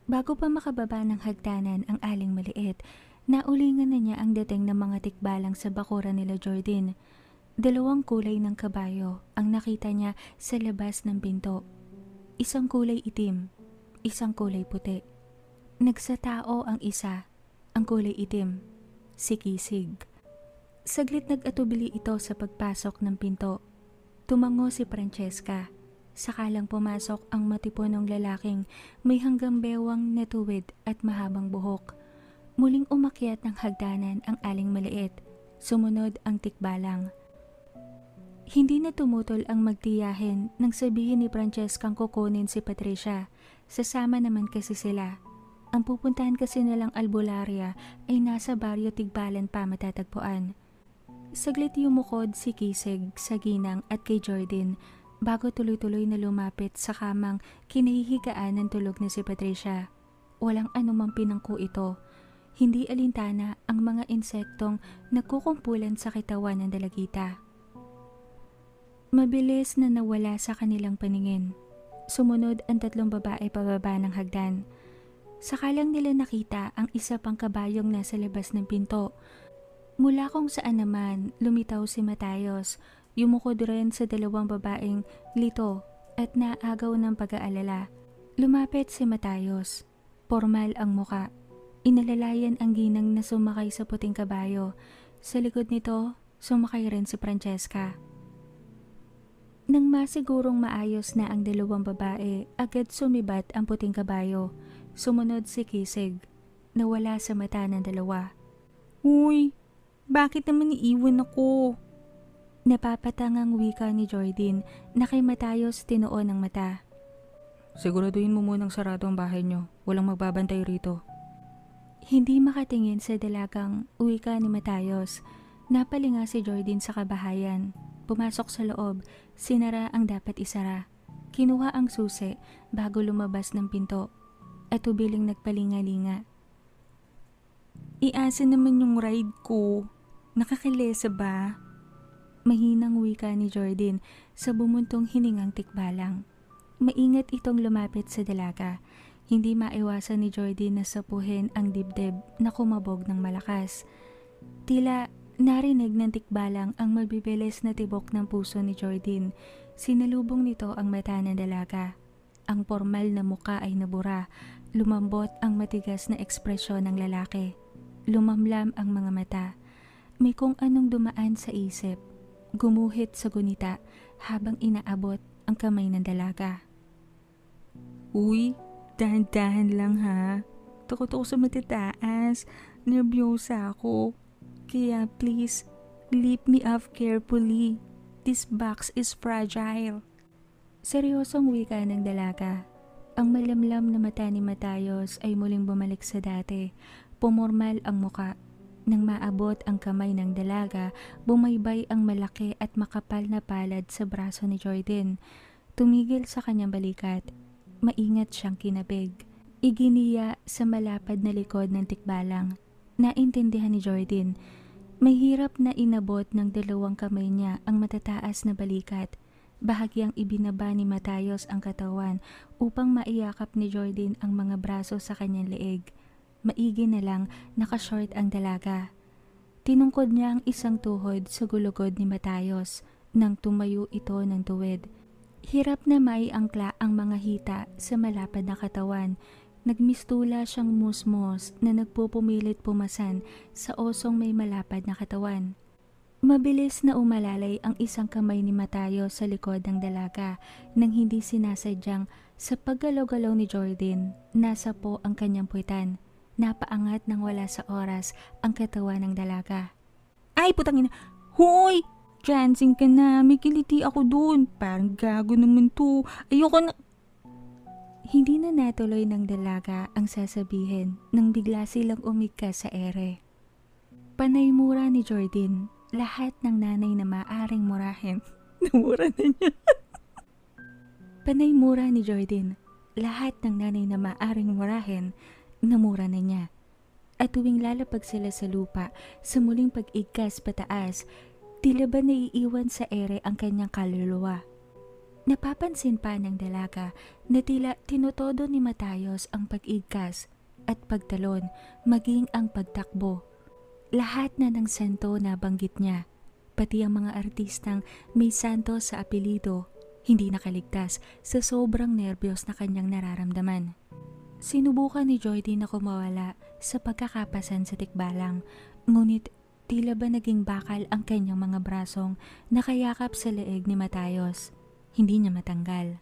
Bago pa makababa ng hagdanan ang aling maliit, naulingan na niya ang dating ng mga tikbalang sa bakuran nila Jordan. Dalawang kulay ng kabayo ang nakita niya sa labas ng pinto. Isang kulay itim, isang kulay puti. Nagsatao ang isa, ang kulay itim, si Kisig. Saglit nag-atubili ito sa pagpasok ng pinto. Tumango si Francesca. Sakalang pumasok ang matipunong lalaking may hanggang bewang na tuwid at mahabang buhok. Muling umakyat ng hagdanan ang aling maliit. Sumunod ang tikbalang. Hindi na tumutol ang magtiyahin nang sabihin ni Francescang kukunin si Patricia. Sasama naman kasi sila. Ang pupuntahan kasi nilang albularya ay nasa baryo Tigbalan pa matatagpuan. Saglit yumukod si Kisig sa ginang at kay Jordan bago tuloy-tuloy na lumapit sa kamang kinahihigaan ng tulog na si Patricia. Walang anumang pinangko ito. Hindi alintana ang mga insektong nagkukumpulan sa kitawan ng dalagita. Mabilis na nawala sa kanilang paningin. Sumunod ang tatlong babae pababa ng hagdan. Sakalang nila nakita ang isa pang kabayong nasa labas ng pinto. Mula kung saan naman lumitaw si Matayos, yumukod rin sa dalawang babaeng lito at naagaw ng pag-aalala. Lumapit si Matayos. Formal ang muka. Inalalayan ang ginang na sumakay sa puting kabayo. Sa likod nito, sumakay rin si Francesca. Nang masigurong maayos na ang dalawang babae, agad sumibat ang puting kabayo. Sumunod si Kisig. Nawala sa mata ng dalawa. Uy, bakit naman iiwan ako? Napapatangang wika ni Jordan na kay Matayos tinuon ng mata. Siguraduhin mo munang sarado ang bahay nyo. Walang magbabantay rito. Hindi makatingin sa dalagang wika ni Matayos. Napalinga si Jordan sa kabahayan. Pumasok sa loob, sinara ang dapat isara. Kinuha ang susi bago lumabas ng pinto at tubiling nagpalinga-linga. Iasa naman yung ride ko. Nakakilesa ba? Mahinang wika ni Jordan sa bumuntong hiningang tikbalang. Maingat itong lumapit sa dalaga. Hindi maiwasan ni Jordan na sapuhin ang dibdib na kumabog ng malakas. Tila narinig ng tikbalang ang mabibilis na tibok ng puso ni Jordan. Sinalubong nito ang mata ng dalaga. Ang formal na muka ay nabura. Lumambot ang matigas na ekspresyon ng lalaki. Lumamlam ang mga mata. May kung anong dumaan sa isip. Gumuhit sa gunita habang inaabot ang kamay ng dalaga. Uy, dahan-dahan lang ha. Takot ako sa matataas. Nervyosa ako. Kaya please, lift me up carefully. This box is fragile. Seryosong wika ng dalaga. Ang malamlam na mata ni Matayos ay muling bumalik sa dati. Pumormal ang muka. Nang maabot ang kamay ng dalaga, bumaybay ang malaki at makapal na palad sa braso ni Jordan. Tumigil sa kanyang balikat. Maingat siyang kinabig. Iginiya sa malapad na likod ng tikbalang. Naintindihan ni Jordan. May hirap na inabot ng dalawang kamay niya ang matataas na balikat. Bahagyang ibinaba ni Matayos ang katawan upang maiyakap ni Jordan ang mga braso sa kanyang leeg. Maigi na lang nakashort ang dalaga. Tinungkod niya ang isang tuhod sa gulugod ni Matayos nang tumayo ito ng tuwid. Hirap na maiangkla ang mga hita sa malapad na katawan. Nagmistula siyang musmos na nagpupumilit pumasan sa osong may malapad na katawan. Mabilis na umalalay ang isang kamay ni Matayos sa likod ng dalaga nang hindi sinasadyang sa paggalaw-galaw ni Jordan. Nasa po ang kanyang puwitan. Napaangat nang wala sa oras ang katawan ng dalaga. Ay, putangina. Hoy! Chancing ka na. May kiliti ako dun. Parang gago naman to. Ayoko na. Hindi na natuloy ng dalaga ang sasabihin nang bigla silang umigkas sa ere. Panay mura ni Jordan. Lahat ng nanay na maaring murahin. Namura na niya. Panay mura ni Jordan. Lahat ng nanay na maaring murahin, namura na niya. At tuwing lalapag sila sa lupa, sa muling pag-igkas pataas, tila ba naiiwan sa ere ang kanyang kaluluwa. Napapansin pa ng dalaga na tila tinutodo ni Matayos ang pag-igkas at pagtalon, maging ang pagtakbo. Lahat na ng santo na banggit niya, pati ang mga artistang may santo sa apelido, hindi nakaligtas sa sobrang nerbiyos na kanyang nararamdaman. Sinubukan ni Jordy na kumawala sa pagkakapasan sa tikbalang, ngunit tila ba naging bakal ang kanyang mga brasong nakayakap sa leeg ni Matayos. Hindi niya matanggal.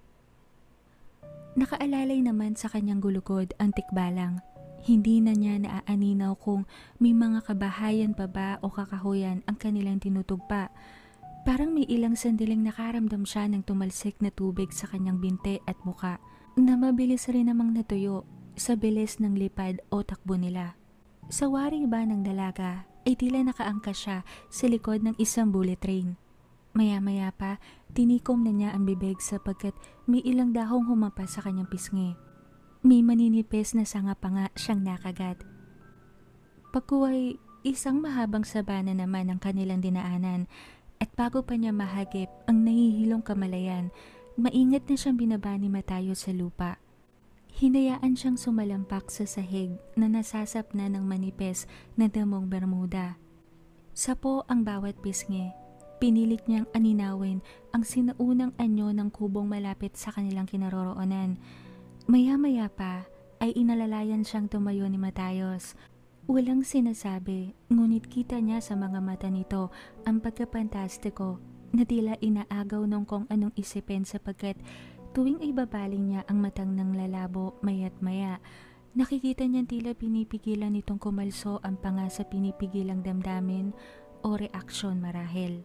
Nakaalalay naman sa kanyang gulugod ang tikbalang. Hindi na niya naaaninaw kung may mga kabahayan pa ba o kakahuyan ang kanilang tinutugpa. Parang may ilang sandaling nakaramdam siya ng tumalsik na tubig sa kanyang binte at muka na mabilis rin namang natuyo sa bilis ng lipad o takbo nila. Sa wari ba ng dalaga ay tila nakaangkas siya sa likod ng isang bullet train. Maya-maya pa, tinikom na niya ang bibig sapagkat may ilang dahong humampas sa kanyang pisngi. May maninipis na sanga pa nga siyang nakagat. Pagkuway, isang mahabang sabana naman ang kanilang dinaanan at bago pa niya mahagip ang nahihilong kamalayan, maingat na siyang binaba ni Matayos sa lupa. Hinayaan siyang sumalampak sa sahig na nasasap na ng manipis na damong bermuda. Sapo ang bawat pisngi. Pinilit niyang aninawin ang sinaunang anyo ng kubong malapit sa kanilang kinaroroonan. Maya-maya pa ay inalalayan siyang tumayo ni Matayos. Walang sinasabi, ngunit kita niya sa mga mata nito ang pagkapantastiko na tila inaagaw ng kung anong isipin sapagkat tuwing ibabaling niya ang matang ng lalabo maya't maya, nakikita niyang tila pinipigilan nitong kumalso ang panga sa pinipigilang damdamin o reaksyon marahil.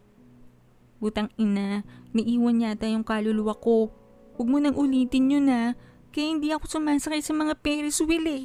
Butang ina, naiwan yata yung kaluluwa ko. Huwag mo nang ulitin yun ha, kaya hindi ako sumasakay sa mga Ferris wheel eh.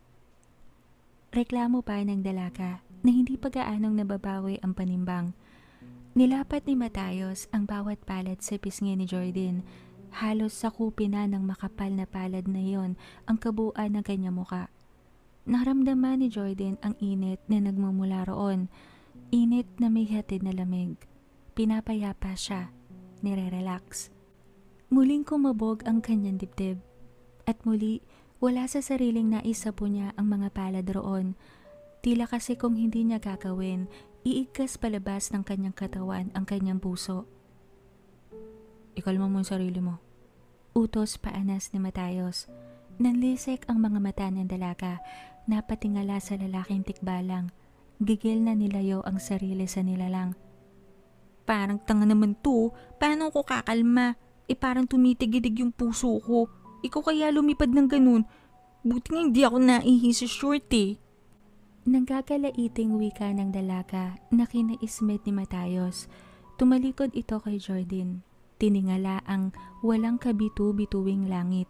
Reklamo pa ng dalaga na hindi pag-aanong nababawi ang panimbang. Nilapat ni Matayos ang bawat palad sa pisngi ni Jordan. Halos sakupin na ng makapal na palad na iyon ang kabuuan ng kanyang muka. Naramdaman ni Jordan ang init na nagmumula roon. Init na may hatid na lamig. Pinapayapa siya, nire-relax. Muling kumabog ang kanyang dibdib. At muli, wala sa sariling naisapo niya ang mga palad roon. Tila kasi kung hindi niya gagawin, iigkas palabas ng kanyang katawan ang kanyang puso. Ikalma mo yung sarili mo. Utos paanas ni Matayos. Nanlisik ang mga mata ng dalaga, napatingala sa lalaking tikbalang. Gigil na nilayo ang sarili sa nilalang. Parang tanga naman to. Paano ko kakalma? Parang tumitigidig yung puso ko. Ikaw kaya lumipad ng ganun. Buti nga hindi ako naihi sa short eh. Nanggagalaiting wika ng dalaga na kinaismet ni Matayos. Tumalikod ito kay Jordan. Tiningala ang walang kabitu-bituing langit.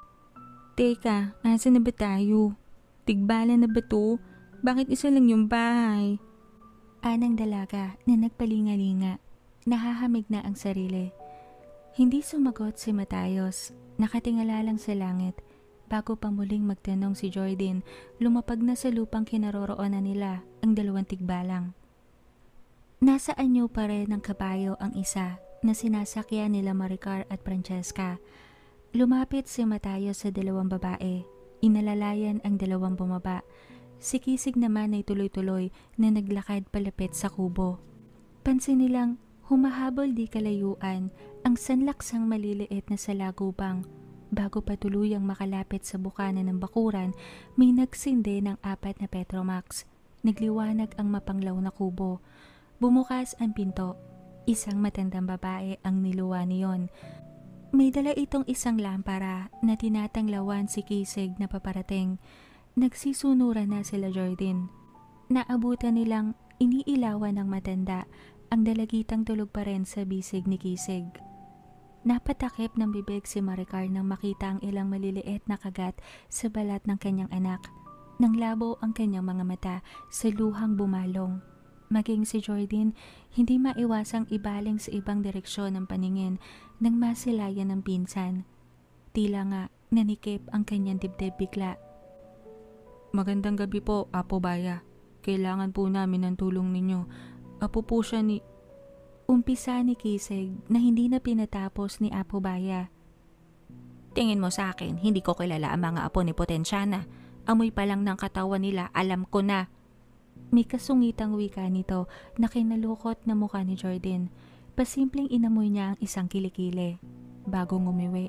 Teka, asa na ba tayo? Tigbala na ba to? Bakit isa lang yung bahay? Anang dalaga na nagpalingalinga. Nahahamig na ang sarili. Hindi sumagot si Matayos. Nakatingala lang sa langit. Bago pa muling magtanong si Jordan, lumapag na sa lupang kinaroroonan nila ang dalawang tigbalang. Nasa anyo pa rin ng kabayo ang isa na sinasakyan nila Maricar at Francesca. Lumapit si Matayos sa dalawang babae. Inalalayan ang dalawang bumaba. Si Kisig naman ay tuloy-tuloy na naglakad palapit sa kubo. Pansin nilang humahabol di kalayuan ang sanlaksang maliliit na salagubang. Bago pa tuluyang makalapit sa bukana ng bakuran, may nagsindi ng 4 na Petromax. Nagliwanag ang mapanglaw na kubo. Bumukas ang pinto. Isang matandang babae ang niluwa niyon. May dala itong isang lampara na tinatanglawan si Kisig na paparating. Nagsisunuran na sila Jordan. Naabutan nilang iniilawan ng matanda ang dalagitang tulog pa rin sa bisig ni Kisig. Napatakip ng bibig si Maricar nang makita ang ilang maliliit na kagat sa balat ng kanyang anak. Nang labo ang kanyang mga mata sa luhang bumalong. Maging si Jordan, hindi maiwasang ibaling sa ibang direksyon ng paningin nang masilayan ng pinsan. Tila nga nanikip ang kanyang dibdib bigla. Magandang gabi po, Apo Baya. Kailangan po namin ng tulong ninyo. Apo po siya ni... Umpisa ni Kisig na hindi na pinatapos ni Apo Baya. Tingin mo sa akin, hindi ko kilala ang mga apo ni Potensyana. Amoy pa lang ng katawan nila, alam ko na. May kasungitang wika nito na kinalukot na mukha ni Jordan. Pasimpleng inamoy niya ang isang kilikili bago ngumiwi.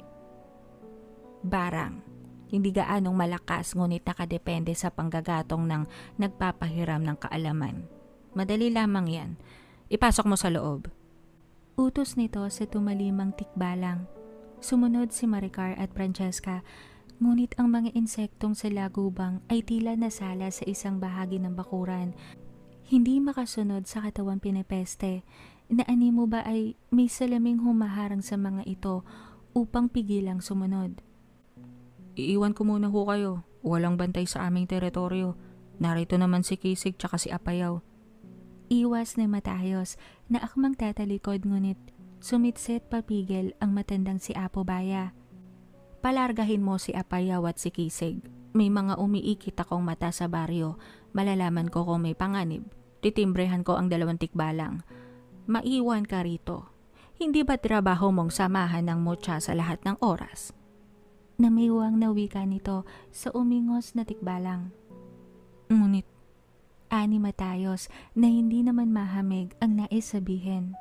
Barang, hindi gaanong malakas ngunit nakadepende sa panggagatong ng nagpapahiram ng kaalaman. Madali lamang yan. Ipasok mo sa loob. Utos nito sa tumalimang tikbalang. Sumunod si Maricar at Francesca, ngunit ang mga insektong sa lagubang ay tila nasala sa isang bahagi ng bakuran. Hindi makasunod sa katawang pinepeste, na animo ba ay may salaming humaharang sa mga ito upang pigilang sumunod. Iiwan ko muna ho kayo. Walang bantay sa aming teritoryo. Narito naman si Kisig tsaka si Apayaw. Iwas ni Matayos na akmang tatalikod ngunit sumitsit papigil ang matandang si Apo Baya. Palargahin mo si Apayaw at si Kisig. May mga umiikit akong mata sa baryo. Malalaman ko kung may panganib. Titimbrehan ko ang 2 tikbalang. Maiwan ka rito. Hindi ba trabaho mong samahan ng mutya sa lahat ng oras? Namiwang na wika nito sa umingos na tikbalang. Ngunit, ani Matayos na hindi naman mahamig ang nais sabihin.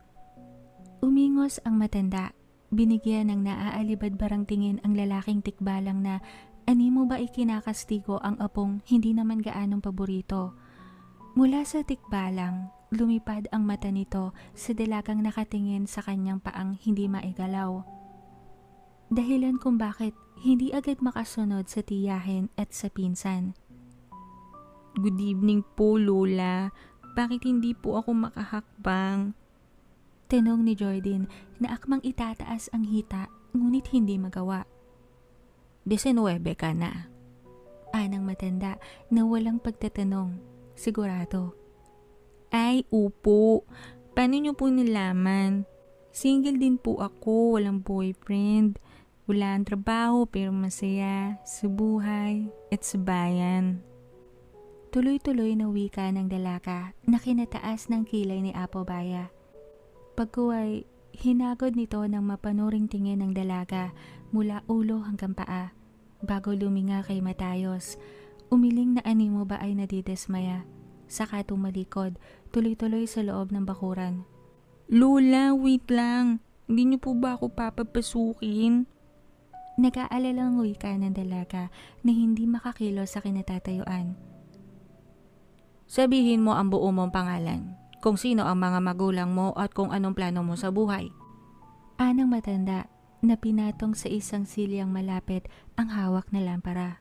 Umingos ang matanda. Binigyan ng naaalibad-barang tingin ang lalaking tikbalang na animo ba ikinakastigo ang apong hindi naman gaanong paborito. Mula sa tikbalang, lumipad ang mata nito sa dalagang nakatingin sa kanyang paang hindi maigalaw. Dahilan kung bakit hindi agad makasunod sa tiyahin at sa pinsan. Good evening po, Lola. Bakit hindi po ako makahakbang? Tanong ni Jordan na akmang itataas ang hita ngunit hindi magawa. 19 ka na. Anang matanda na walang pagtatanong. Sigurado. Ay, upo. Paano niyo po nalaman? Single din po ako, walang boyfriend. Wala ang trabaho pero masaya sa buhay at sa bayan. Tuloy-tuloy na wika ng dalaka na kinataas ng kilay ni Apo Baya. Pagkuway, hinagod nito ng mapanuring tingin ng dalaga mula ulo hanggang paa. Bago luminga kay Matayos, umiling na animo ba ay nadidesmaya. Saka tumalikod, tuloy-tuloy sa loob ng bakuran. Lola, wait lang. Hindi niyo po ba ako papapasukin? Nag-aalalang wika ng dalaga na hindi makakilos sa kinatatayuan. Sabihin mo ang buo mong pangalan, kung sino ang mga magulang mo at kung anong plano mo sa buhay. Anang matanda na pinatong sa isang silyang malapit ang hawak na lampara.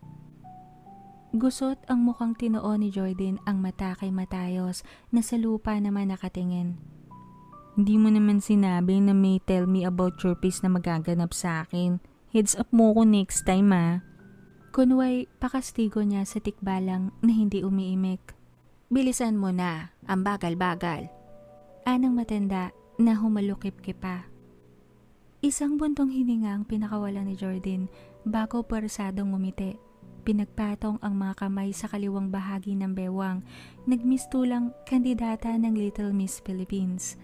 Gusot ang mukhang tinoo ni Jordan ang mata kay Matayos na sa lupa naman nakatingin. Hindi mo naman sinabi na may tell me about your piece na magaganap sa akin. Heads up mo ko next time Kunway, pakastigo niya sa tikbalang na hindi umiimik. Bilisan mo na, ang bagal-bagal. Anang matanda na humalukip-kip pa. Isang buntong hininga ang pinakawala ni Jordan bago pwersadong ngumiti. Pinagpatong ang mga kamay sa kaliwang bahagi ng bewang. Nagmistulang kandidata ng Little Miss Philippines.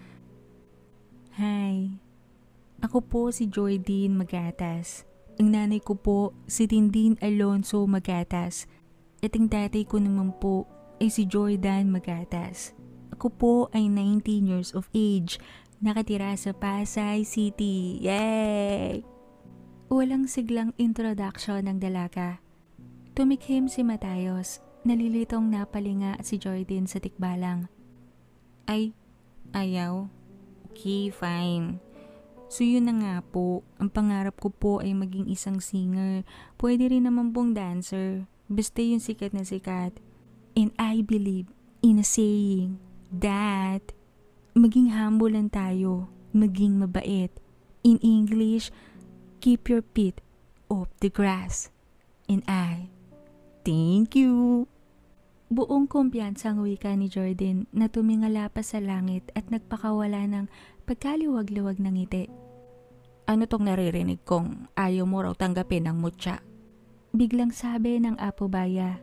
Hi, ako po si Jordan Magatas. Ang nanay ko po si Tindin Alonso Magatas. At ang tatay ko naman po ay si Jordan Magatas. Ako po ay 19 years of age. Nakatira sa Pasay City. Yay! Walang siglang introduction ng dalaga. Tumikhim si Matayos. Nalilitong napalinga si Jordan sa tikbalang. Ay, ayaw. Okay, fine. So yun na nga po, ang pangarap ko po ay maging isang singer. Pwede rin naman pong dancer. Basta yung sikat na sikat. And I believe in a saying that maging humble lang tayo, maging mabait. In English, keep your feet off the grass. And I thank you. Buong kumpiyansang wika ni Jordan na tumingala pa sa langit at nagpakawala ng pagkaliwag-liwag ng ngiti. Ano tong naririnig kong ayaw mo raw tanggapin ang mutya? Biglang sabi ng Apo Baya,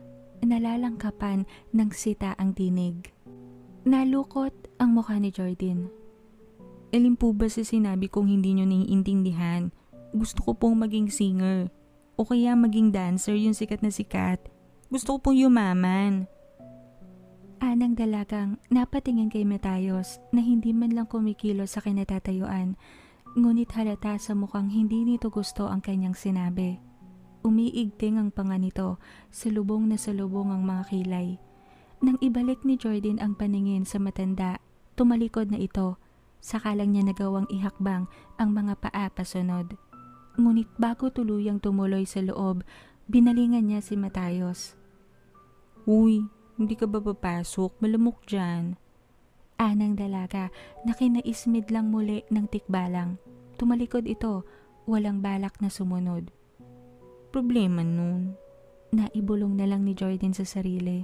nalalangkapan ng sita ang dinig. Nalukot ang mukha ni Jordan. Alin po ba sa sinabi kong hindi nyo naiintindihan? Gusto ko pong maging singer. O kaya maging dancer yung sikat na sikat. Gusto ko pong yumaman. Anang dalagang napatingin kay Matayos na hindi man lang kumikilos sa kinatatayuan, ngunit halata sa mukhang hindi nito gusto ang kanyang sinabi. Umiigting ang panga nito, salubong na salubong ang mga kilay. Nang ibalik ni Jordan ang paningin sa matanda, tumalikod na ito, saka lang niya nagawang ihakbang ang mga paa pasunod. Ngunit bago tuluyang tumuloy sa loob, binalingan niya si Matayos. Uy, hindi ka ba papasok? Malamok dyan. Anang dalaga na kinaismid lang muli ng tikbalang. Tumalikod ito, walang balak na sumunod. Problema nun. Naibulong na lang ni Jordan sa sarili.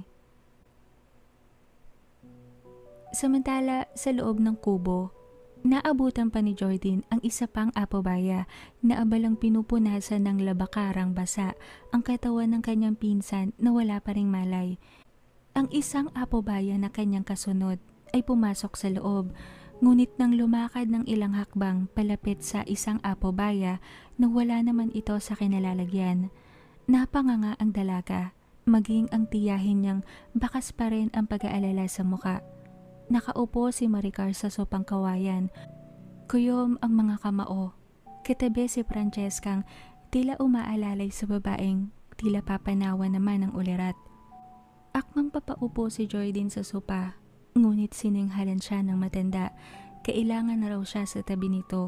Samantala, sa loob ng kubo, naabutan pa ni Jordan ang isa pang apobaya na abalang pinupunasan ng labakarang basa ang katawan ng kanyang pinsan na wala pa ring malay. Ang isang apobaya na kanyang kasunod ay pumasok sa loob, ngunit nang lumakad ng ilang hakbang palapit sa isang apobaya na wala naman ito sa kinalalagyan, napanganga ang dalaga, maging ang tiyahin niyang bakas pa rin ang pag-aalala sa muka. Nakaupo si Maricar sa sopang kawayan. Kuyom ang mga kamao. Katabi si Francescang tila umaalalay sa babaeng tila papanawa naman ng ulirat. Akmang papaupo si Jordan sa sopa, ngunit sininghalan siya ng matanda. Kailangan na raw siya sa tabi nito.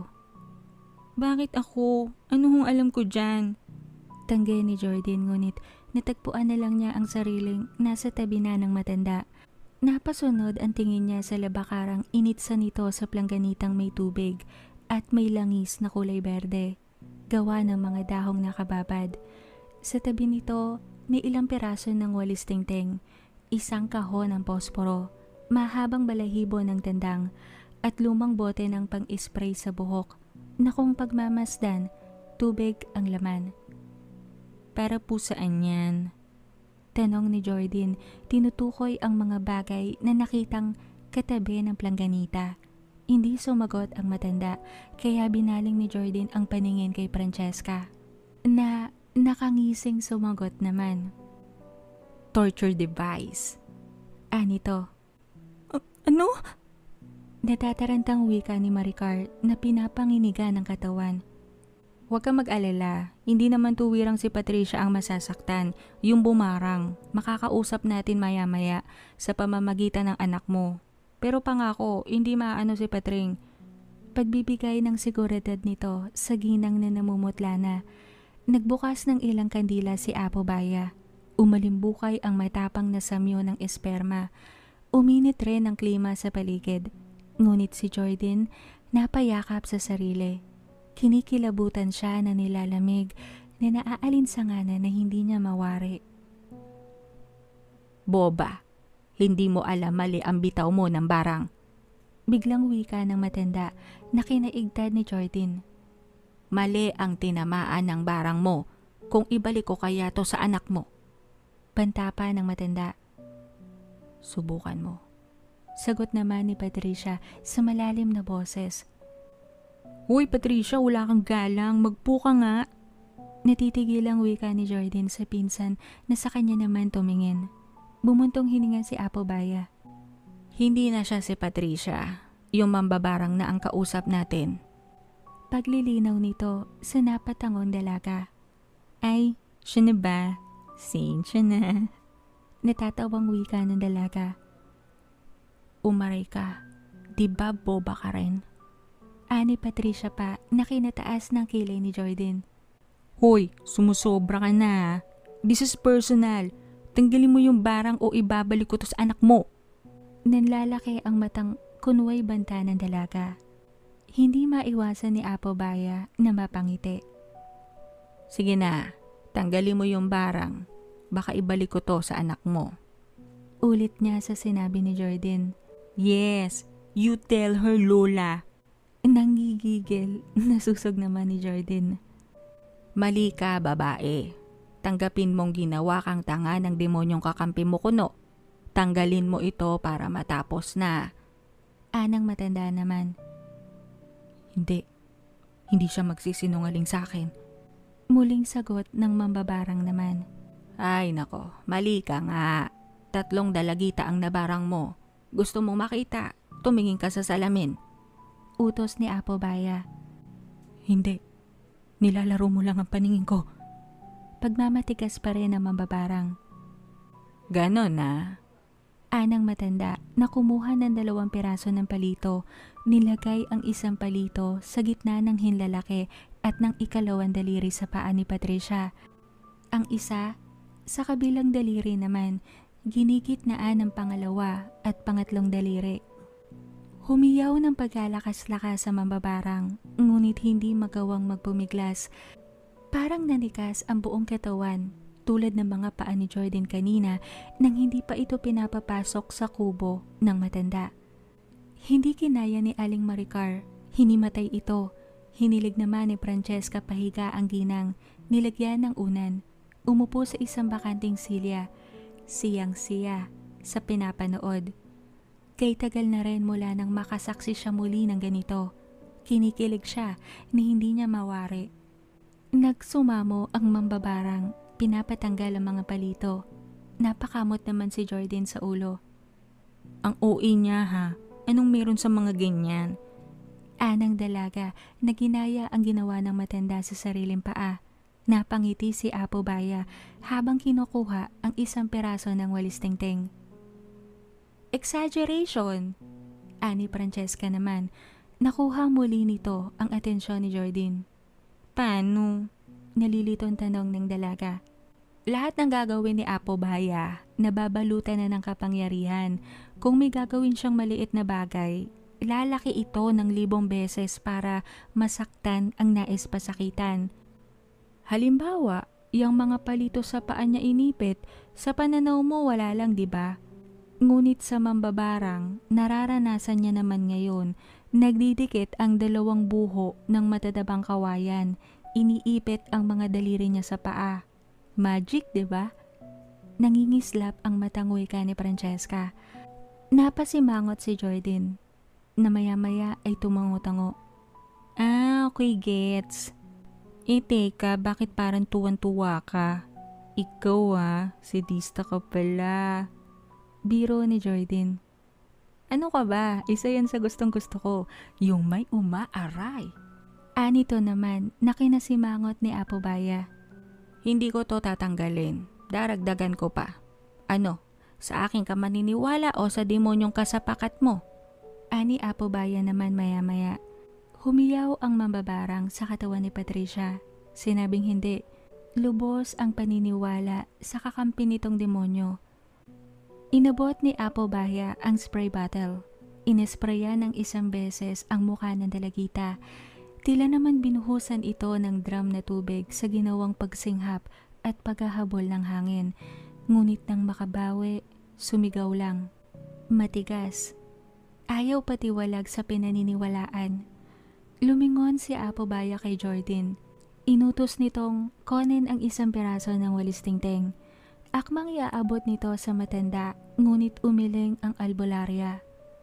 Bakit ako? Ano hong alam ko dyan? Tanggay ni Jordan, ngunit natagpuan na lang niya ang sariling nasa tabi na ng matanda. Napasunod ang tingin niya sa labakarang initsa nito sa plangganitang may tubig at may langis na kulay berde, gawa ng mga dahong nakababad. Sa tabi nito, may ilang piraso ng walis tingting, isang kahon ng posporo, mahabang balahibo ng tandang, at lumang bote ng pang-spray sa buhok na kung pagmamasdan, tubig ang laman. Para po saan yan? Tanong ni Jordan, tinutukoy ang mga bagay na nakitang katabi ng plangganita. Hindi sumagot ang matanda, kaya binaling ni Jordan ang paningin kay Francesca, na nakangising sumagot naman. Torture device. Anito. Ano? Natatarantang wika ni Maricar na pinapanginigan ng katawan. Huwag kang mag-alala, hindi naman tuwirang si Patricia ang masasaktan, yung bumarang. Makakausap natin maya-maya sa pamamagitan ng anak mo. Pero pangako, hindi maaano si Patring. Pagbibigay ng seguridad nito sa ginang na namumutla na, nagbukas ng ilang kandila si Apobaya. Umalimbukay ang matapang na samyo ng esperma. Uminit rin ang klima sa paligid. Ngunit si Jordan napayakap sa sarili. Kinikilabutan siya na nilalamig na naaalinsanganan na hindi niya mawari. Boba, hindi mo alam mali ang bitaw mo ng barang. Biglang wika ng matanda na kinaigtad ni Jordan. Mali ang tinamaan ng barang mo. Kung ibalik ko kaya to sa anak mo. Banta pa ng matanda. Subukan mo. Sagot naman ni Patricia sa malalim na boses. Hoy Patricia, wala kang galang, magpo ka nga. Natitigil ang wika ni Jordan sa pinsan na sa kanya naman tumingin. Bumuntong hininga si Apobaya. Hindi na siya si Patricia, yung mambabarang na ang kausap natin. Paglilinaw nito sa napatangong dalaga. Ay, siya na ba? Siya na. Natatawang wika ng dalaga. Umaray ka, di ba boba ka rin? Ani Patricia pa na kinataas ng kilay ni Jordan. Hoy, sumusobra ka na. This is personal. Tanggalin mo yung barang o ibabalik ko to sa anak mo. Nanlalaki ang matang kunway banta ng dalaga. Hindi maiwasan ni Apobaya na mapangiti. Sige na, tanggalin mo yung barang. Baka ibalik ko to sa anak mo. Ulit niya sa sinabi ni Jordan. Yes, you tell her, Lola. Nanggigigil, nasusog naman ni Jordan. Mali ka, babae. Tanggapin mong ginawa kang tanga ng demonyong kakampi mo kuno. Tanggalin mo ito para matapos na. Anang matanda naman. Hindi. Hindi siya magsisinungaling sa akin. Muling sagot ng mambabarang naman. Ay nako, mali ka nga. 3 dalagita ang nabarang mo. Gusto mong makita, tumingin ka sa salamin. Utos ni Apo Baya. Hindi. Nilalaro mo lang ang paningin ko. Pagmamatigas pa rin ang mambabarang. Ganon na. Anang matanda na kumuha ng 2 piraso ng palito, nilagay ang isang palito sa gitna ng hinlalaki at ng ikalawang daliri sa paa ni Patricia. Ang isa, sa kabilang daliri naman, ginigitnaan ng pangalawa at pangatlong daliri. Humiyaw ng pagkalakas-lakas sa mambabarang, ngunit hindi magawang magpumiglas. Parang nanikas ang buong katawan, tulad ng mga paa ni Jordan kanina nang hindi pa ito pinapapasok sa kubo ng matanda. Hindi kinaya ni Aling Maricar, hinimatay ito. Hinilig naman ni Francesca pahiga ang ginang, nilagyan ng unan. Umupo sa isang bakanting silya, siyang-siya sa pinapanood. Kay tagal na rin mula nang makasaksi siya muli ng ganito. Kinikilig siya ni hindi niya mawari. Nagsumamo ang mambabarang, pinapatanggal ang mga palito. Napakamot naman si Jordan sa ulo. Ang OA niya ha, anong meron sa mga ganyan? Anang dalaga na ginaya ang ginawa ng matanda sa sariling paa. Napangiti si Apo Baya habang kinukuha ang isang peraso ng walis tingting. Exaggeration! Ani Francesca naman, nakuha muli nito ang atensyon ni Jordan. Paano? Nalilitong tanong ng dalaga. Lahat ng gagawin ni Apo Baya, nababalutan na ng kapangyarihan. Kung may gagawin siyang maliit na bagay, lalaki ito ng 1,000 beses para masaktan ang nais pasakitan. Halimbawa, yung mga palito sa paa niya inipit, sa pananaw mo wala lang, di ba? Ngunit sa mambabarang, nararanasan niya naman ngayon, nagdidikit ang 2 buho ng matadabang kawayan, iniipit ang mga daliri niya sa paa. Magic, di ba? Nangingislap ang matang wika ni Francesca. Napasimangot si Jordan, na maya-maya ay tumango-tango. Okay, gets. Teka, bakit parang tuwan-tuwa ka? Ikaw sadista ka pala. Biro ni Jordan. Ano ka ba? Isa yan sa gustong-gusto ko. Yung may umaaray. Anito naman, nakinasimangot ni Apo Baya. Hindi ko to tatanggalin. Daragdagan ko pa. Ano? Sa akin ka maniniwala o sa demonyong kasapakat mo? Ani Apo Baya naman maya-maya. Humiyaw ang mambabarang sa katawan ni Patricia. Sinabing hindi. Lubos ang paniniwala sa kakampi nitong demonyo. Inabot ni Apo Baya ang spray bottle. Inesprayan ng 1 beses ang mukha ng dalagita. Tila naman binuhusan ito ng drum na tubig sa ginawang pagsinghap at paghahabol ng hangin. Ngunit nang makabawi, sumigaw lang. Matigas. Ayaw patiwalag sa pinaniniwalaan. Lumingon si Apo Baya kay Jordan. Inutos nitong kunin ang 1 piraso ng walis tingting. Akmang iaabot nito sa matanda, ngunit umiling ang albularya.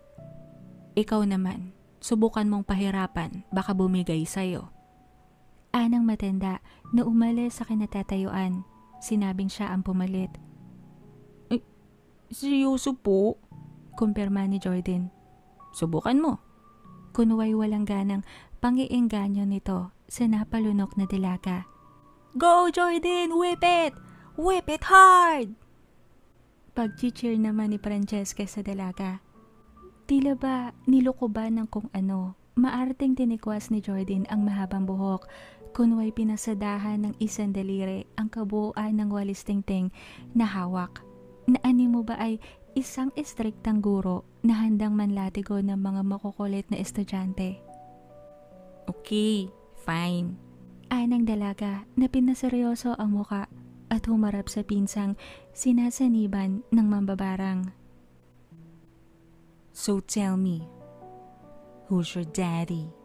Ikaw naman, subukan mong pahirapan, baka bumigay sa'yo. Anang matanda na umalis sa kinatatayuan. Sinabing siya ang pumalit. Seryoso po? Kumpirma ni Jordan. Subukan mo. Kunway walang ganang pangiengganyo nito sa napalunok na dalaga. Go Jordan! Whip it! Whip it hard! Pag-cheer naman ni Francesca sa dalaga. Tila ba nilukuban ng kung ano. Maarteng tinikwas ni Jordan ang mahabang buhok. Kunway pinasadahan ng 1 daliri ang kabuuan ng walis tingting na hawak. Naani mo ba ay isang istriktang guro na handang manlatigo ng mga makukulit na estudyante? Okay, fine. Anang dalaga na pinaseryoso ang muka at humarap sa pinsang sinasaniban ng mambabarang. So tell me, who's your daddy?